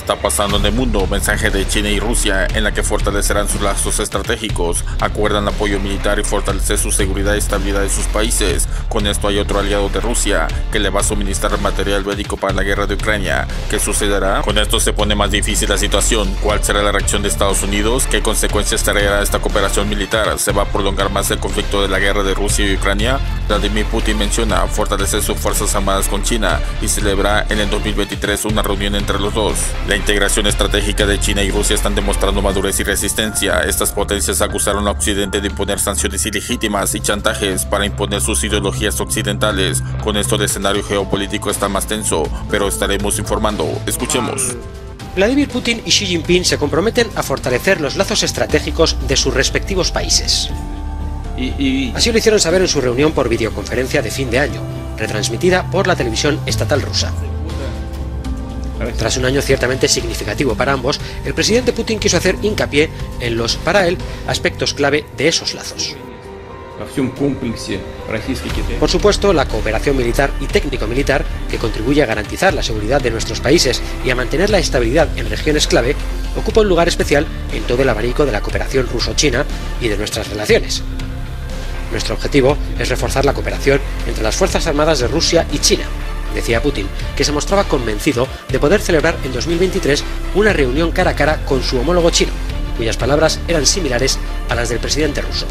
está pasando en el mundo? Mensaje de China y Rusia en la que fortalecerán sus lazos estratégicos, acuerdan apoyo militar y fortalecer su seguridad y estabilidad de sus países. Con esto hay otro aliado de Rusia que le va a suministrar material bélico para la guerra de Ucrania. ¿Qué sucederá? Con esto se pone más difícil la situación. ¿Cuál será la reacción de Estados Unidos? ¿Qué consecuencias traerá esta cooperación militar? ¿Se va a prolongar más el conflicto de la guerra de Rusia y Ucrania? Vladimir Putin menciona fortalecer sus fuerzas armadas con China y celebra en el 2023 una reunión entre los dos. La integración estratégica de China y Rusia están demostrando madurez y resistencia. Estas potencias acusaron a Occidente de imponer sanciones ilegítimas y chantajes para imponer sus ideologías occidentales. Con esto el escenario geopolítico está más tenso, pero estaremos informando. Escuchemos. Vladimir Putin y Xi Jinping se comprometen a fortalecer los lazos estratégicos de sus respectivos países. Así lo hicieron saber en su reunión por videoconferencia de fin de año, retransmitida por la televisión estatal rusa. Tras un año ciertamente significativo para ambos, el presidente Putin quiso hacer hincapié en los, para él, aspectos clave de esos lazos. Por supuesto, la cooperación militar y técnico-militar, que contribuye a garantizar la seguridad de nuestros países y a mantener la estabilidad en regiones clave, ocupa un lugar especial en todo el abanico de la cooperación ruso-china y de nuestras relaciones. Nuestro objetivo es reforzar la cooperación entre las Fuerzas Armadas de Rusia y China, decía Putin, que se mostraba convencido de poder celebrar en 2023 una reunión cara a cara con su homólogo chino, cuyas palabras eran similares a las del presidente ruso.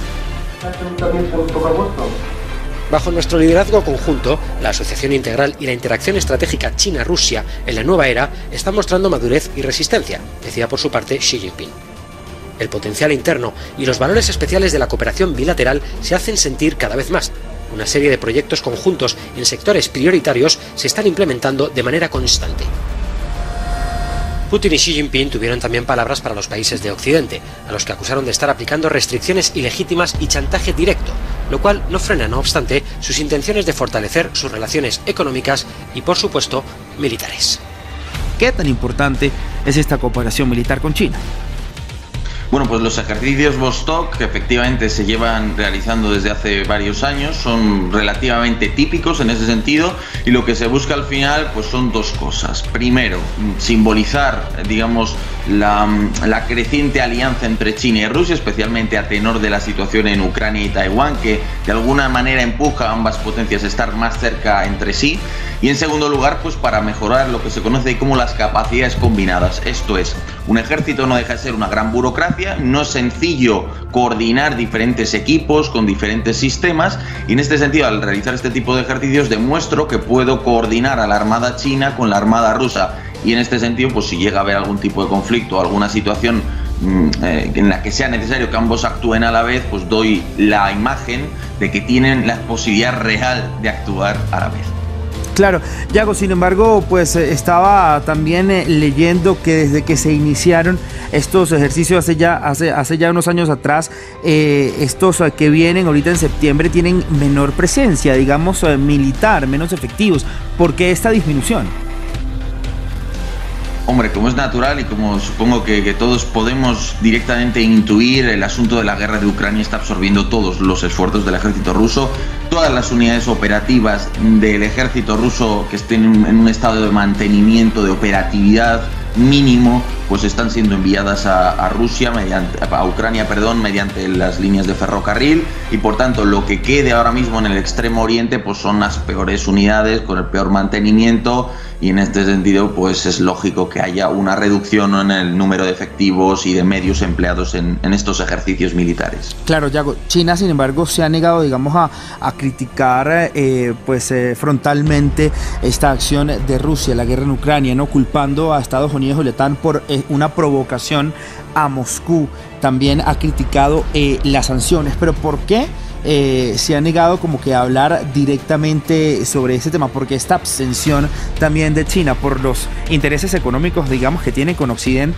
Bajo nuestro liderazgo conjunto, la asociación integral y la interacción estratégica China-Rusia en la nueva era están mostrando madurez y resistencia, decía por su parte Xi Jinping. El potencial interno y los valores especiales de la cooperación bilateral se hacen sentir cada vez más. Una serie de proyectos conjuntos en sectores prioritarios se están implementando de manera constante. Putin y Xi Jinping tuvieron también palabras para los países de Occidente, a los que acusaron de estar aplicando restricciones ilegítimas y chantaje directo, lo cual no frena, no obstante, sus intenciones de fortalecer sus relaciones económicas y, por supuesto, militares. ¿Qué tan importante es esta cooperación militar con China? Bueno, pues los ejercicios Vostok, que efectivamente se llevan realizando desde hace varios años, son relativamente típicos en ese sentido, y lo que se busca al final pues son dos cosas. Primero, simbolizar, digamos, la creciente alianza entre China y Rusia, especialmente a tenor de la situación en Ucrania y Taiwán, que de alguna manera empuja a ambas potencias a estar más cerca entre sí. Y en segundo lugar, pues para mejorar lo que se conoce como las capacidades combinadas. Esto es, un ejército no deja de ser una gran burocracia, no es sencillo coordinar diferentes equipos con diferentes sistemas, y en este sentido, al realizar este tipo de ejercicios, demuestro que puedo coordinar a la armada china con la armada rusa. Y en este sentido, pues si llega a haber algún tipo de conflicto o alguna situación en la que sea necesario que ambos actúen a la vez, pues doy la imagen de que tienen la posibilidad real de actuar a la vez. Claro, Yago, sin embargo, pues estaba también leyendo que desde que se iniciaron estos ejercicios hace ya unos años atrás, estos que vienen ahorita en septiembre tienen menor presencia, digamos, militar, menos efectivos. ¿Por qué esta disminución? Hombre, como es natural y como supongo que todos podemos directamente intuir, el asunto de la guerra de Ucrania está absorbiendo todos los esfuerzos del ejército ruso. Todas las unidades operativas del ejército ruso que estén en un estado de mantenimiento, de operatividad mínimo, pues están siendo enviadas a Ucrania, mediante las líneas de ferrocarril, y por tanto lo que quede ahora mismo en el extremo oriente pues son las peores unidades con el peor mantenimiento, y en este sentido pues es lógico que haya una reducción en el número de efectivos y de medios empleados en estos ejercicios militares. Claro, Yago, China sin embargo se ha negado, digamos, a criticar frontalmente esta acción de Rusia, la guerra en Ucrania, ¿no? Culpando a Estados Unidos y la OTAN por una provocación a Moscú. También ha criticado las sanciones, pero ¿por qué se ha negado como que a hablar directamente sobre ese tema? Porque esta abstención también de China por los intereses económicos, digamos, que tiene con Occidente.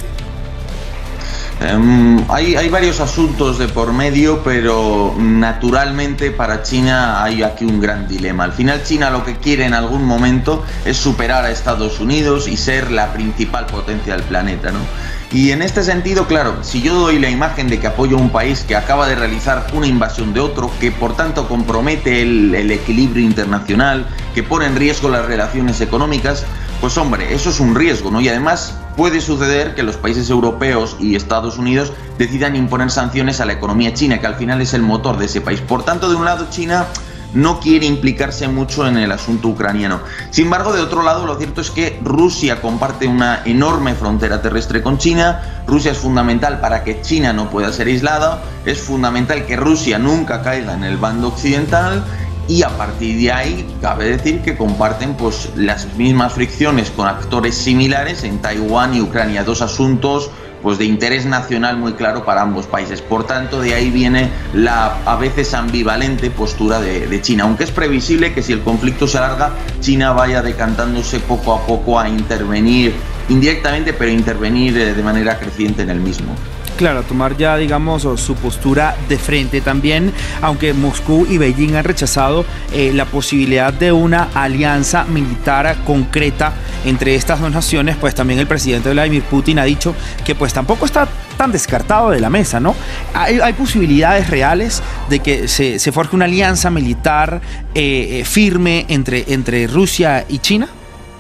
Hay varios asuntos de por medio, pero naturalmente para China hay aquí un gran dilema. Al final China lo que quiere en algún momento es superar a Estados Unidos y ser la principal potencia del planeta, ¿no? Y en este sentido, claro, si yo doy la imagen de que apoyo a un país que acaba de realizar una invasión de otro, que por tanto compromete el equilibrio internacional, que pone en riesgo las relaciones económicas, pues hombre, eso es un riesgo, ¿no? Y además puede suceder que los países europeos y Estados Unidos decidan imponer sanciones a la economía china, que al final es el motor de ese país. Por tanto, de un lado, China no quiere implicarse mucho en el asunto ucraniano. Sin embargo, de otro lado, lo cierto es que Rusia comparte una enorme frontera terrestre con China. Rusia es fundamental para que China no pueda ser aislada. Es fundamental que Rusia nunca caiga en el bando occidental. Y a partir de ahí, cabe decir que comparten pues las mismas fricciones con actores similares en Taiwán y Ucrania, dos asuntos pues de interés nacional muy claro para ambos países. Por tanto, de ahí viene la a veces ambivalente postura de China, aunque es previsible que si el conflicto se alarga, China vaya decantándose poco a poco a intervenir indirectamente, pero intervenir de manera creciente en el mismo. Claro, tomar ya, digamos, su postura de frente también, aunque Moscú y Beijing han rechazado la posibilidad de una alianza militar concreta entre estas dos naciones, pues también el presidente Vladimir Putin ha dicho que pues tampoco está tan descartado de la mesa, ¿no? Hay posibilidades reales de que se forje una alianza militar firme entre Rusia y China.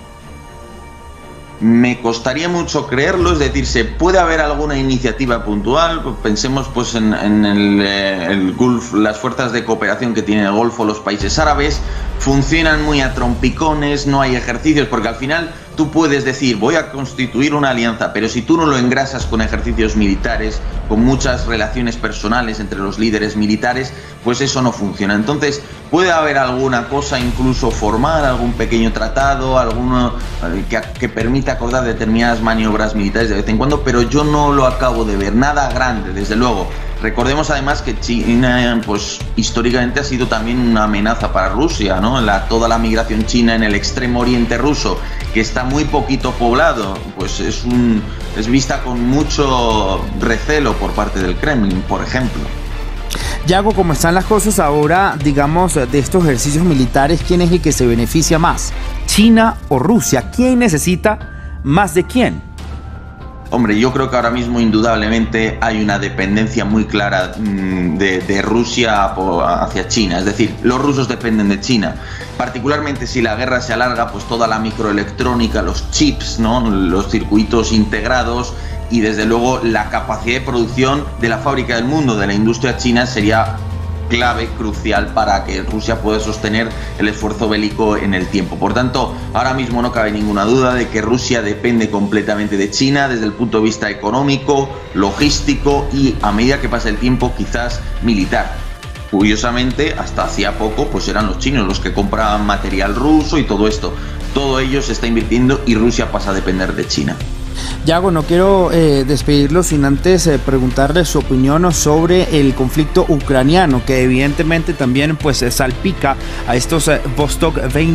Me costaría mucho creerlo, es decir, se puede haber alguna iniciativa puntual. Pensemos pues en el Gulf, las fuerzas de cooperación que tiene el Golfo, los países árabes funcionan muy a trompicones, no hay ejercicios, porque al final tú puedes decir voy a constituir una alianza, pero si tú no lo engrasas con ejercicios militares, con muchas relaciones personales entre los líderes militares, pues eso no funciona. Entonces puede haber alguna cosa incluso formal, algún pequeño tratado, alguno que permita acordar determinadas maniobras militares de vez en cuando, pero yo no lo acabo de ver, nada grande, desde luego. Recordemos además que China, pues históricamente ha sido también una amenaza para Rusia, ¿no? Toda la migración china en el extremo oriente ruso, que está muy poquito poblado, pues es vista con mucho recelo por parte del Kremlin, por ejemplo. Yago, ¿cómo están las cosas ahora, digamos, de estos ejercicios militares? ¿Quién es el que se beneficia más? ¿China o Rusia? ¿Quién necesita más de quién? Hombre, yo creo que ahora mismo indudablemente hay una dependencia muy clara de Rusia hacia China. Es decir, los rusos dependen de China. Particularmente si la guerra se alarga, pues toda la microelectrónica, los chips, ¿no? Los circuitos integrados y desde luego la capacidad de producción de la fábrica del mundo, de la industria china, sería clave, crucial para que Rusia pueda sostener el esfuerzo bélico en el tiempo. Por tanto, ahora mismo no cabe ninguna duda de que Rusia depende completamente de China desde el punto de vista económico, logístico y, a medida que pasa el tiempo, quizás militar. Curiosamente, hasta hacía poco, pues eran los chinos los que compraban material ruso y todo esto. Todo ello se está invirtiendo y Rusia pasa a depender de China. Yago, no quiero despedirlo sin antes preguntarle su opinión sobre el conflicto ucraniano, que evidentemente también pues salpica a estos Vostok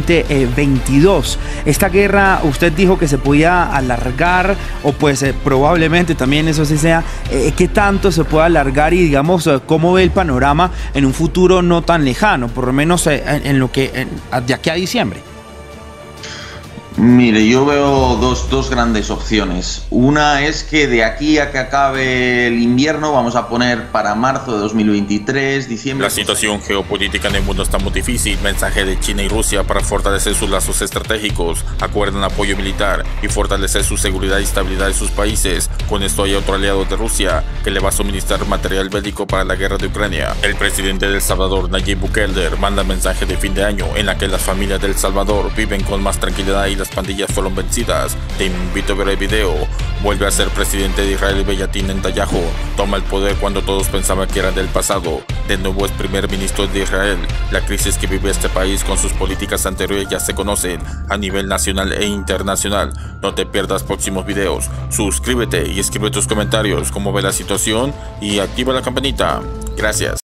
2022. Esta guerra, usted dijo que se podía alargar, o pues probablemente también eso sí sea, ¿qué tanto se puede alargar y digamos cómo ve el panorama en un futuro no tan lejano, por lo menos en lo que de aquí a diciembre? Mire, yo veo dos grandes opciones. Una es que de aquí a que acabe el invierno, vamos a poner para marzo de 2023, diciembre... La situación geopolítica en el mundo está muy difícil. Mensaje de China y Rusia para fortalecer sus lazos estratégicos. Acuerdan apoyo militar y fortalecer su seguridad y estabilidad de sus países. Con esto hay otro aliado de Rusia que le va a suministrar material bélico para la guerra de Ucrania. El presidente de El Salvador, Nayib Bukele, manda mensaje de fin de año en la que las familias de El Salvador viven con más tranquilidad y las pandillas fueron vencidas. Te invito a ver el video. Vuelve a ser presidente de Israel Benjamin Netanyahu. Toma el poder cuando todos pensaban que era del pasado. De nuevo es primer ministro de Israel. La crisis que vive este país con sus políticas anteriores ya se conocen a nivel nacional e internacional. No te pierdas próximos videos. Suscríbete y escribe tus comentarios cómo ve la situación y activa la campanita. Gracias.